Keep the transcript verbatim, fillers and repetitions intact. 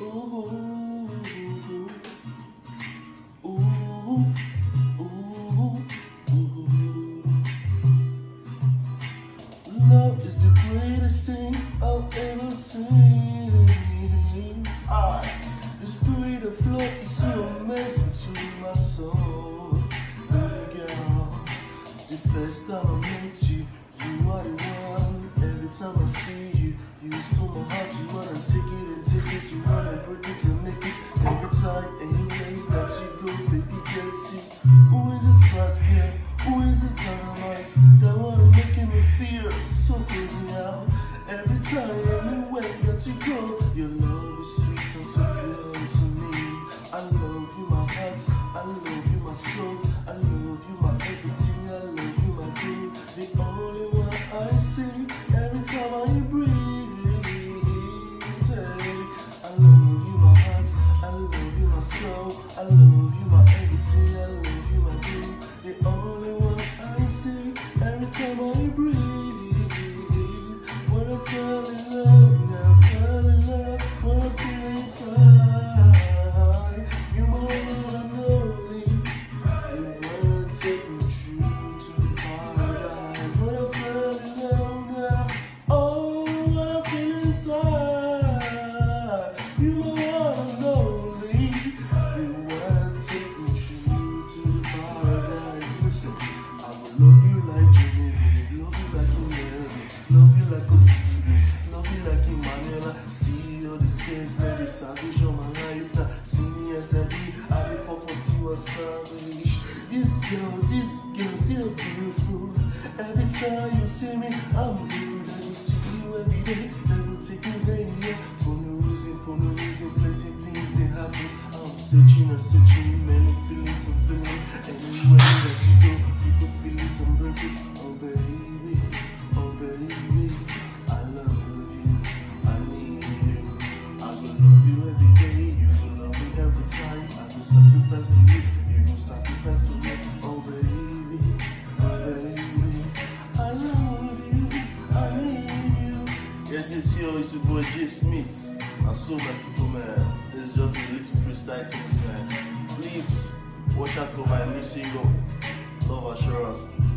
Ooh, ooh, ooh, ooh, ooh. Love is the greatest thing I've ever seen. I, the spirit of love is so amazing to my soul. Baby girl, the first time I met you, you are the one. Every time I see you, you stole my heart. You wanna take it and take it, you wanna break it and make it. Every time, anyway that you go, baby girl, see. Who is this black girl? Who is this dynamite? That wanna make me feel so crazy now. Every time, anyway that you go, your love is sweet and so pure to me. I love you, my heart. I love you, my soul. I love you, my everything. I love you, my dream. The only one I see every time I breathe. I love you, my heart. I love you, my soul. I love you, my everything. I love you, my dream. The only one I see every time I breathe. When I fell in love, now I fell in love. When I feel inside, you my one and only. You wanna take me true to the paradise. When I fell in love now, oh, when I feel inside, you my one and only. You wanna take me true to the paradise. Listen, I will love you like Jimmy, love you like Emmanuel, love you like Osiris, love you like Emmanuel. See all these kids and the savage on my life. Now, see me as I be, I be for forty was savage. This girl, this girl still beautiful. Every time you see me, I'm beautiful. I will see you every day. I will take you anywhere. For no reason, for no reason, plenty things they happen. I'm searching and searching, many feelings and feeling. Anywhere that you go, people feel it and break it. Oh baby, oh baby, I love you, I need you. I will love you every day, you will love me every time. I will sacrifice for you, you will sacrifice for me. Oh baby, oh baby, I love you, I need you. Yes, yes, yo, it's your boy Jay Smith. And so my people, man, it's just a little freestyle things, man. Please watch out for my new single, Love Assurance.